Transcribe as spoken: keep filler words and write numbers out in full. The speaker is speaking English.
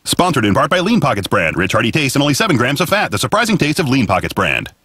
Sponsored in part by Lean Pockets brand. Rich, hearty taste and only seven grams of fat. The surprising taste of Lean Pockets brand.